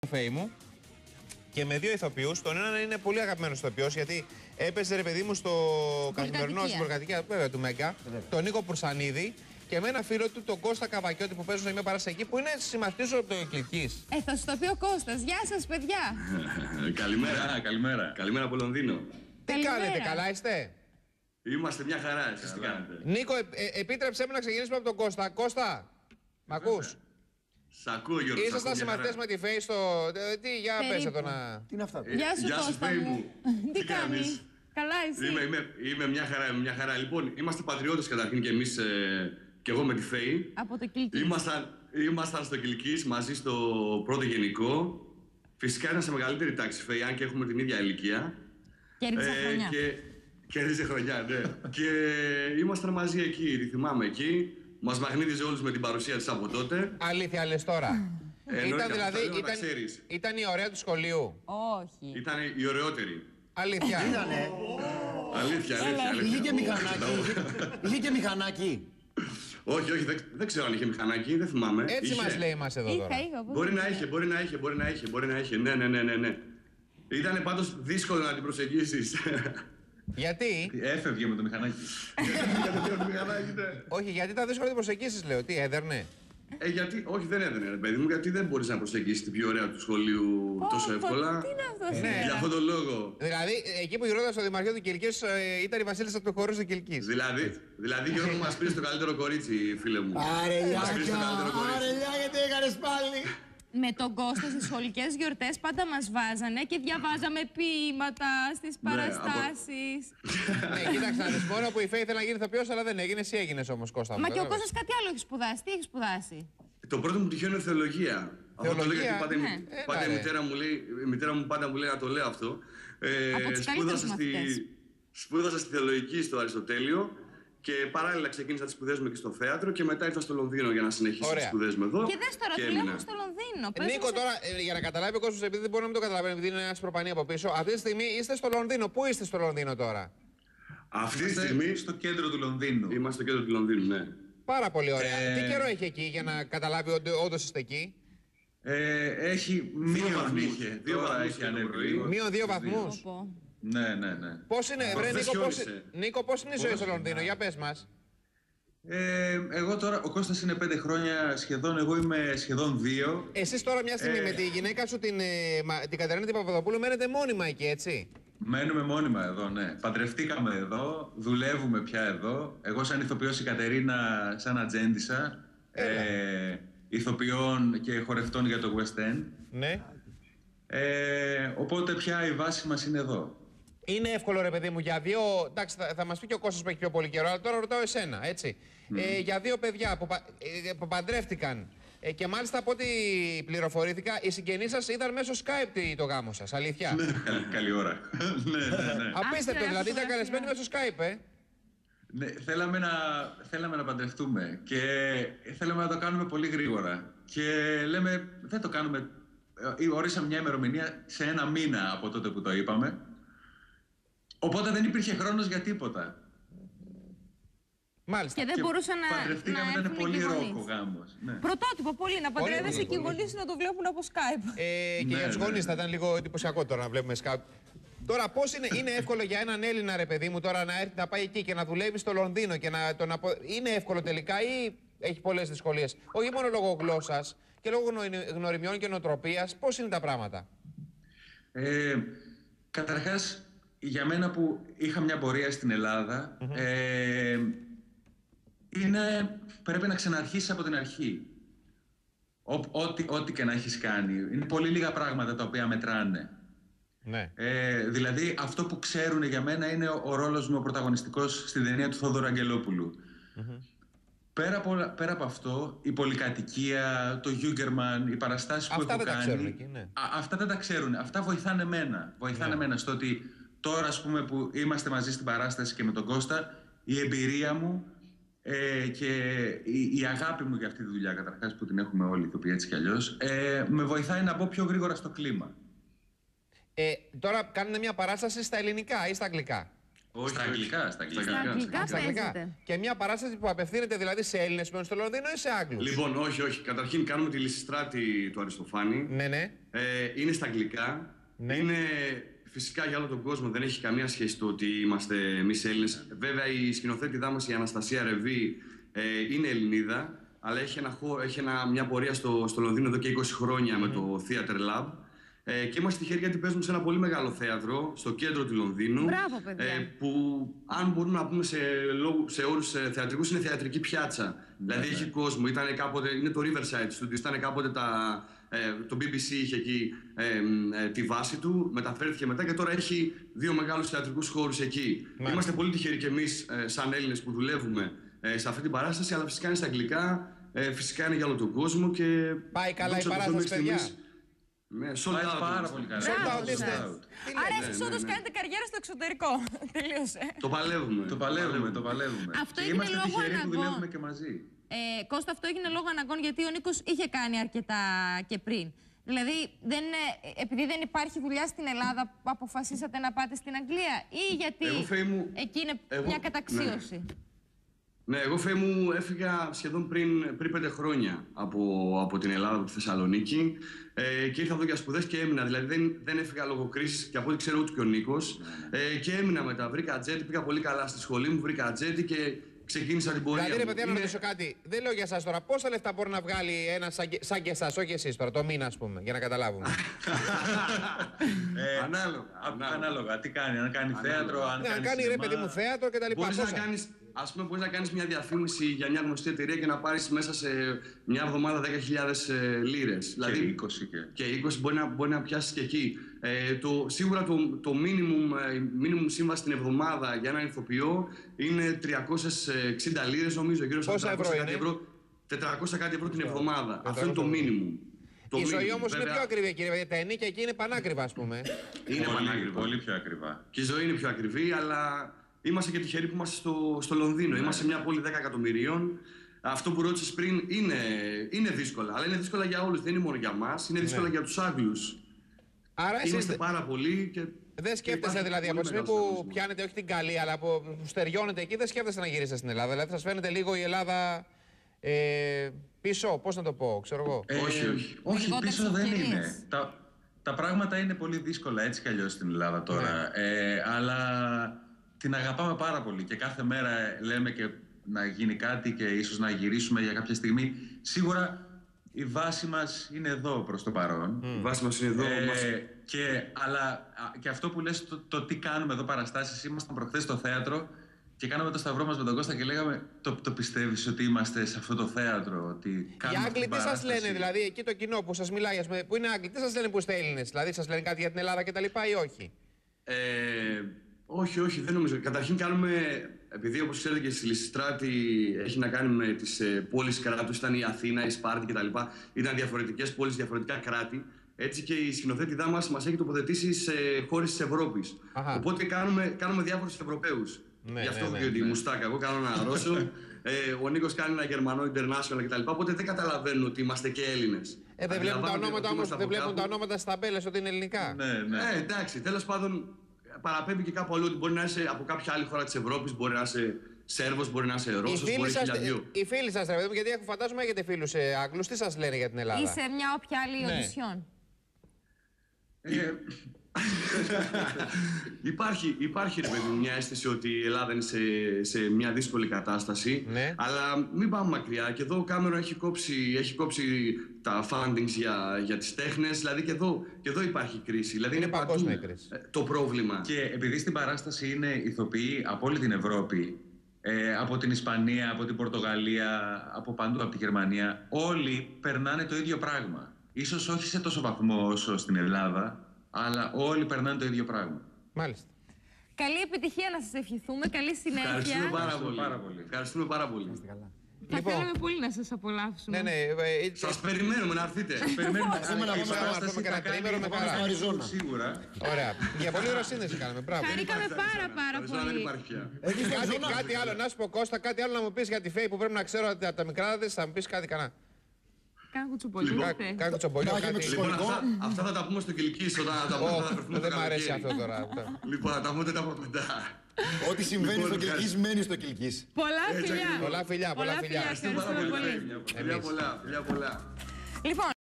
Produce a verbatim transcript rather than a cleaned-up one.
Φέη μου και με δύο ηθοποιούς. Τον έναν είναι πολύ αγαπημένος ηθοποιός γιατί έπαιζε ρε παιδί μου στο καθημερινό στην Πολυκατοικία βέβαια του Μέγκα, τον Νίκο Πουρσανίδη. Και με ένα φίλο του, τον Κώστα Καβακιώτη, που παίζουν μια παράσταση εκεί, που είναι συμμαθητής από το Κιλκής. Ε, θα σου το πει ο Κώστας. Γεια σας, παιδιά. Καλημέρα, καλημέρα. Καλημέρα από Λονδίνο. Τι Καλημέρα. κάνετε, καλά είστε? Είμαστε μια χαρά, εσείς τι κάνετε? Νίκο, ε, ε, επίτρεψέ μου να ξεκινήσουμε από τον Κώστα. Κώστα, μ' ακούς? Σ' ακούω, Γιώργο. Ήσασταν συμμαθητές με τη Φέη στο... Ε, τι, για πες εδώ να... Τι είναι αυτά? Ε, Γεια σου, γεια σου, Κώστα Φέη μου. μου. Τι Τι κάνεις? κάνεις? Καλά, εσύ? Είμαι, είμαι, είμαι μια χαρά, μια χαρά. Λοιπόν, είμαστε πατριώτες καταρχήν και εμείς, ε, και εγώ με τη Φέη. Από το Κιλκής. Ήμασταν, ήμασταν στο Κιλκής μαζί στο πρώτο γενικό. Φυσικά είναι σε μεγαλύτερη τάξη, Φέη, αν και έχουμε την ίδια ηλικία. Κέρδισα χρονιά. Και κέρδιζε χρονιά, ναι. Και ήμασταν μαζί εκεί, τη θυμάμαι εκεί. Μας μαγνήτιζε όλους με την παρουσία της από τότε. Αλήθεια λες τώρα? Εννοείται, Ήταν αυτό δηλαδή, θέλω να τα ήταν, ξέρεις. ήταν η ωραία του σχολείου. Όχι. Ήταν η ωραιότερη. Αλήθεια. Ήτανε. Αλήθεια, αλήθεια, Είχε αλήθεια. και μηχανάκι. είχε- Είχε και μηχανάκι. Όχι, όχι, δεν, δεν ξέρω αν είχε μηχανάκι, δεν θυμάμαι. Έτσι Είχε. μας λέει μας εδώ Είχα, τώρα. είχα. πώς Μπορεί δεν να είχε, μπορεί να είχε, μπορεί να είχε, μπορεί να είχε. Ναι, ναι, ναι, ναι, ναι. Ήταν πάντως δύσκολο να την προσεγγίσεις. Γιατί? Έφευγε με το μηχανάκι. Όχι, γιατί ήταν δύσκολο να την προσεγγίσεις, λέω. Τι, έδερνε? Ε, γιατί, όχι, δεν έδαινε, ρε παιδί μου, γιατί δεν μπορείς να προσεγγίσεις την πιο ωραία του σχολείου πω, τόσο πω, εύκολα. Τι είναι αυτό Ναι. σήμερα? Για αυτόν τον λόγο. Δηλαδή, εκεί που γινόταν στο Δημαρχείο του Κιλκής ε, ήταν η βασίλισσα του χορού του Κιλκής. Δηλαδή, δηλαδή Γιώργο, μας πήρες το καλύτερο κορίτσι, φίλε μου. Άρε Μας πήρες το Λιάκια, καλύτερο άρε κορίτσι. Λιάκια, τι έκανες πάλι? Με τον Κώστα στις σχολικές γιορτές πάντα μας βάζανε και διαβάζαμε ποίηματα στις Ναι, παραστάσεις. Ναι, κοίταξε να δεις, μόνο που η Φέη ήθελε να γίνει ηθοποιός, αλλά δεν έγινε. Εσύ έγινες όμως, Κώστα μου. Μα και ο κατάλαβες. Κώστας κάτι άλλο έχει σπουδάσει. Τι έχει σπουδάσει? Το πρώτο μου πτυχίο είναι θεολογία. Αυτό το λέω Θεολογία, γιατί πάντα, η- ναι. πάντα Έλα, η, ρε. μητέρα μου λέει, η μητέρα μου πάντα μου λέει να το λέω αυτό. Ε, Από τους καλύτερους σπούδασα, στη, μαθητές. σπούδασα στη θεολογική στο Αριστοτέλειο και παράλληλα ξεκίνησα τις σπουδές μου και στο θέατρο και μετά ήρθα στο Λονδίνο για να συνεχίσω τις Ωραία. σπουδές μου εδώ. Και δες τώρα, έμεινα. δουλεύουμε στο Λονδίνο. Πες Νίκο, μας- τώρα ε, για να καταλάβει ο κόσμος, επειδή δεν μπορεί να μην το καταλαβαίνει, επειδή είναι ένα προπανή από πίσω, αυτή τη στιγμή είστε στο Λονδίνο. Πού είστε στο Λονδίνο τώρα? Αυτή τη Είμαστε στιγμή στο κέντρο του Λονδίνου. είμαστε στο κέντρο του Λονδίνου, ναι. Πάρα πολύ ωραία. Ε, Τι καιρό έχει εκεί για να καταλάβει ότι όντως είστε εκεί? Ε, έχει μείον βαθμούς. είχε. Δύο Τώρα βαθμούς έχει το ανέβει πρωί. λίγο. Μείον δύο Πω, βαθμούς. πω. Ναι, ναι, ναι. Πώς είναι, βρε, Χθες Νίκο, πώς, χιόνισε. Νίκο, πώς είναι η ζωή στο Λονδίνο, για πες μας. Ε, εγώ τώρα, ο Κώστας είναι πέντε χρόνια σχεδόν, εγώ είμαι σχεδόν δύο. Εσείς τώρα μια στιγμή Ε. με τη γυναίκα σου, την, ε, μα- την Κατερίνα την Παπαδοπούλου, μένετε μόνιμα εκεί, έτσι? Μένουμε μόνιμα εδώ, ναι. Παντρευτήκαμε εδώ, δουλεύουμε πια εδώ. Εγώ σαν ηθοποιός, η Κατερίνα σαν ατζέντισα. Ε, ηθοποιών και χορευτών για το West End. Ναι. Ε, οπότε πια η βάση μας είναι εδώ. Είναι εύκολο, ρε παιδί μου, για δύο. Εντάξει, θα, θα μα πει και ο Κώστας που έχει πιο πολύ καιρό, αλλά τώρα ρωτάω εσένα, έτσι. Ε, για δύο παιδιά που, πα- ε, που παντρεύτηκαν ε, και μάλιστα από ό,τι πληροφορήθηκα, οι συγγενείς σας είδαν μέσω Skype τι- το γάμο σας. Αλήθεια. Καλή, καλή ώρα. ναι, ναι, ναι. Απίστευτο, Άστρα, δηλαδή ήταν φωτογραφία. καλεσμένοι μέσω Skype, ε. Ναι, θέλαμε να, θέλαμε να παντρευτούμε και θέλαμε να το κάνουμε πολύ γρήγορα. Και λέμε, δεν το κάνουμε. ε, Ορίσαμε μια ημερομηνία σε ένα μήνα από τότε που το είπαμε. Οπότε δεν υπήρχε χρόνος για τίποτα. Μάλιστα. Και δεν Και μπορούσαν να, να παντρευτήκαμε, ήταν έρθουν πολύ και οι ρόκο γονείς. γάμος. Ναι. Πρωτότυπο πολύ, να παντρεύεσαι πολύ, και οι πολύ. γονείς να το βλέπουν από Skype. Ε, και Ναι, για του ναι, γονείς ναι. θα ήταν λίγο εντυπωσιακό τώρα να βλέπουμε Skype. Τώρα, πώς είναι, είναι εύκολο για έναν Έλληνα, ρε παιδί μου, τώρα να έρθει να πάει εκεί και να δουλεύει στο Λονδίνο και να τον απο... Είναι εύκολο τελικά ή έχει πολλές δυσκολίες? Όχι μόνο λόγω γλώσσας και λόγω γνω- γνωριμιών και νοοτροπίας. Πώς είναι τα πράγματα? Ε, καταρχάς, για μένα που είχα μια πορεία στην Ελλάδα, ε, είναι, πρέπει να ξαναρχίσεις από την αρχή. Ό, ό,τι, ό,τι και να έχεις κάνει. Είναι πολύ λίγα πράγματα τα οποία μετράνε. Ναι. Ε, δηλαδή, αυτό που ξέρουν για μένα είναι ο, ο ρόλος μου ο πρωταγωνιστικός στην ταινία του Θόδωρου Αγγελόπουλου. Πέρα από, όλα- πέρα από αυτό, η πολυκατοικία, το Γιούγκερμαν, οι παραστάσεις που Αυτά έχω δεν τα κάνει. ξέρουν εκεί, ναι. Α, αυτά δεν τα ξέρουν. Αυτά βοηθάνε εμένα. Βοηθάνε Ναι. εμένα στο ότι τώρα, ας πούμε, που είμαστε μαζί στην παράσταση και με τον Κώστα, η εμπειρία μου ε, και η, η αγάπη μου για αυτή τη δουλειά, καταρχάς που την έχουμε όλοι, το πει έτσι κι αλλιώς, ε, με βοηθάει να μπω πιο γρήγορα στο κλίμα. Ε, τώρα κάνετε μια παράσταση στα ελληνικά ή στα αγγλικά? Όχι, στα αγγλικά. Στα αγγλικά, Στα αγγλικά Στα αγγλικά. παίζετε. Και μια παράσταση που απευθύνεται δηλαδή σε Έλληνες που είναι στο Λονδίνο ή σε Άγγλους? Λοιπόν, όχι, όχι. Καταρχήν κάνουμε τη Λυσιστράτη του Αριστοφάνη. Ναι, ναι. Ε, είναι στα αγγλικά. Ναι. Είναι φυσικά για όλο τον κόσμο. Δεν έχει καμία σχέση το ότι είμαστε εμείς Έλληνες. Βέβαια, η σκηνοθέτηδά μας, η Αναστασία Ρεβή, ε, είναι Ελληνίδα. Αλλά έχει, ένα, έχει ένα, μια πορεία στο, στο Λονδίνο εδώ και είκοσι χρόνια mm. με το Theatre Lab. Ε, και είμαστε τυχεροί γιατί παίζουμε σε ένα πολύ μεγάλο θέατρο στο κέντρο του Λονδίνου. Μπράβο, παιδιά. Ε, που, αν μπορούμε να πούμε σε, σε όρους θεατρικούς, είναι θεατρική πιάτσα. Mm. Δηλαδή έχει κόσμο. Ήτανε κάποτε, είναι το Riverside Studios. Ήταν κάποτε τα, ε, το μπι μπι σι είχε εκεί ε, ε, τη βάση του. Μεταφέρθηκε μετά και τώρα έχει δύο μεγάλους θεατρικούς χώρους εκεί. Mm. Είμαστε πολύ τυχεροί κι εμείς, ε, σαν Έλληνες, που δουλεύουμε ε, σε αυτή την παράσταση. Αλλά φυσικά είναι στα αγγλικά. Ε, φυσικά είναι για όλο τον κόσμο και... Πάει καλά η παράσταση, παιδιά. Ναι, sold out. Πάρα πολύ καλά. Sold out, είστε. Άρα εσείς όντως κάνετε καριέρα στο εξωτερικό. Τελείωσε. Το παλεύουμε. Το παλεύουμε, το παλεύουμε. Αυτό και έγινε είμαστε λόγω τυχεροί που αναγκών. δουλεύουμε και μαζί. Ε, Κώστα, αυτό έγινε λόγω αναγκών γιατί ο Νίκος είχε κάνει αρκετά και πριν. Δηλαδή, δεν, επειδή δεν υπάρχει δουλειά στην Ελλάδα, αποφασίσατε να πάτε στην Αγγλία ή γιατί Εγώ, Φέη μου, εκεί είναι εγώ, μια καταξίωση? Ναι. Ναι, εγώ Φέη μου έφυγα σχεδόν πριν, πριν πέντε χρόνια από, από την Ελλάδα, από τη Θεσσαλονίκη ε, και ήρθα εδώ για σπουδές και έμεινα. Δηλαδή δεν, δεν έφυγα λόγω κρίσης και από ό,τι ξέρω ούτε και ο Νίκος ε, και έμεινα μετά. Βρήκα τζέτι, πήγα πολύ καλά στη σχολή μου, βρήκα τζέτι και ξεκίνησα την πορεία. Δηλαδή, ρε μου. παιδιά, να ρωτήσω κάτι. Δεν λέω για εσάς τώρα. Πόσα λεφτά μπορεί να βγάλει ένα σαν, σαν και εσάς, όχι εσείς τώρα, το μήνα, ας πούμε, για να καταλάβουμε. ε, ανάλογα, ανάλογα. ανάλογα. Τι κάνει, αν κάνει Ανάλογα. θέατρο, αν Ναι, κάνει. αν κάνει ρε παιδί μου θέατρο κτλ. Μπορείς να κάνεις, ας πούμε, μπορείς να κάνεις μια διαφήμιση για μια γνωστή εταιρεία και να πάρεις μέσα σε μια εβδομάδα δέκα χιλιάδες ε, λίρες. Δηλαδή είκοσι και. Και είκοσι μπορεί να, μπορεί να πιάσεις και εκεί. Ε, το, σίγουρα το, το minimum, ε, minimum σύμβαση την εβδομάδα για έναν ηθοποιό είναι τριακόσιες εξήντα λίρες, νομίζω, γύρω στα Πόσα ευρώ είναι? ευρώ, τετρακόσια κάτι ευρώ την εβδομάδα. Αυτό είναι το minimum. Το Η ζωή minimum, όμως είναι βέβαια. πιο ακριβή, κύριε παιδιά. Τα ενίκια εκεί είναι πανάκριβα, ας πούμε. Είναι πολύ, πανάκριβα. πολύ πιο ακριβά. Και η ζωή είναι πιο ακριβή, αλλά είμαστε και τυχεροί που είμαστε στο, στο Λονδίνο. Ναι. Είμαστε μια πόλη δέκα εκατομμυρίων. Αυτό που ρώτησες πριν είναι, είναι δύσκολα. Αλλά είναι δύσκολα για όλους, δεν είναι μόνο για μας. Είναι δύσκολα ναι. για τους Άγγλους. Άρα εσείς είμαστε πάρα πολλοί και. δεν σκέφτεστε δηλαδή από τη στιγμή που πιάνετε όχι την καλή, αλλά που στεριώνετε εκεί, δεν σκέφτεστε να γυρίσετε στην Ελλάδα. Δηλαδή σας φαίνεται λίγο η Ελλάδα ε, πίσω, πώς να το πω, ξέρω εγώ. Ε, όχι, όχι. Όχι, πίσω δεν είναι. Τα, τα πράγματα είναι πολύ δύσκολα έτσι κι αλλιώς στην Ελλάδα τώρα. Ναι. Ε, αλλά την αγαπάμε πάρα πολύ και κάθε μέρα λέμε και να γίνει κάτι και ίσως να γυρίσουμε για κάποια στιγμή. Σίγουρα η βάση μας είναι εδώ προς το παρόν. Mm. Η βάση μας είναι εδώ. Ε, μας... και, αλλά και αυτό που λες, το, το τι κάνουμε εδώ παραστάσεις, ήμασταν προχθές στο θέατρο και κάναμε το σταυρό μας με τον Κώστα και λέγαμε το, το πιστεύεις ότι είμαστε σε αυτό το θέατρο, ότι οι Άγγλοι τι σας λένε, δηλαδή εκεί το κοινό που σας μιλάει, πούμε, που είναι Άγγλοι, τι σας λένε που είστε Έλληνες, δηλαδή σας λένε κάτι για την Ελλάδα κτλ. Ή όχι? Ε, όχι, όχι, δεν νομίζω. Καταρχήν κάνουμε, επειδή όπως ξέρετε και στη Λυσιστράτη έχει να κάνει με τις ε, πόλεις κράτους, ήταν η Αθήνα, η Σπάρτη κτλ. Ήταν διαφορετικές πόλεις, διαφορετικά κράτη. Έτσι και η σκηνοθέτηδά μας μας έχει τοποθετήσει σε χώρες της Ευρώπης. Αχα. Οπότε κάνουμε, κάνουμε διάφορους Ευρωπαίους. Ναι, γι' αυτό ναι, ναι, και τη ναι. μουστάκα. Εγώ κάνω ένα Ρώσο, ε, ο Νίκος κάνει ένα Γερμανό international κτλ. Οπότε δεν καταλαβαίνουν ότι είμαστε και Έλληνες. Ε, δεν βλέπουν τα ονόματα όμως, δεν βλέπουν τα ονόματα στα ταμπέλες ότι είναι ελληνικά. Ναι, ναι. Ε, εντάξει, τέλος πάντων παραπέμπει και κάπου αλλού ότι μπορεί να είσαι από κάποια άλλη χώρα της Ευρώπης, μπορεί να είσαι Σέρβος, μπορεί να είσαι Ρώσος, μπορεί να είσαι οι φίλοι σας, ρε παιδί μου, γιατί έχω φαντάζομαι έχετε φίλους ε, Άγγλους, τι σας λένε για την Ελλάδα? Ή σε μια όποια άλλη ναι. οντισιόν. Ε, υπάρχει, υπάρχει ρε παιδί, μια αίσθηση ότι η Ελλάδα είναι σε, σε μια δύσκολη κατάσταση. Ναι. Αλλά μην πάμε μακριά. Και εδώ ο Κάμερον έχει κόψει, έχει κόψει τα fundings για, για τις τέχνες. Δηλαδή και εδώ, και εδώ υπάρχει κρίση. Δηλαδή είναι, είναι παντού το πρόβλημα. Και επειδή στην παράσταση είναι ηθοποιοί από όλη την Ευρώπη, ε, από την Ισπανία, από την Πορτογαλία, από παντού, από τη Γερμανία, όλοι περνάνε το ίδιο πράγμα. Ίσως όχι σε τόσο βαθμό όσο στην Ελλάδα, αλλά όλοι περνάνε το ίδιο πράγμα. Μάλιστα. Καλή επιτυχία να σας ευχηθούμε, καλή συνέχεια. Ευχαριστούμε πάρα πολύ. Πάρα πολύ. Ευχαριστούμε πάρα πολύ. Θα λοιπόν, θέλαμε πολύ να σας απολαύσουμε. Ναι, ναι. Ε, σας περιμένουμε να έρθετε. Σας περιμένουμε να έρθουμε να πούμε και ένα τρίμερο με χαρά. Σίγουρα. Ωραία. Για πολύ ωραία σύνδεση κάναμε. Μπράβο. Χαρήκαμε πάρα πάρα πολύ. Κάτι άλλο, να σου πω Κώστα, κάτι άλλο να μου πεις για τη Φέη που πρέπει να ξέρω από τα μικρά δεν θα μου πεις κάτι κανένα. Κάνω κουτσομπολιό. Κάνω κουτσομπολιό. Αυτά θα τα πούμε στο Κιλκής όταν θα τα πούμε. Δεν μ' αρέσει αυτό τώρα. Λοιπόν, θα τα πούμε από κοντά. Ό,τι συμβαίνει στο Κιλκής μένει στο Κιλκής. Πολλά φιλιά. Πολλά φιλιά, πολλά φιλιά. Ευχαριστούμε Πάρα πολύ. πολύ. Φιλιά πολλά, φιλιά πολλά. Λοιπόν,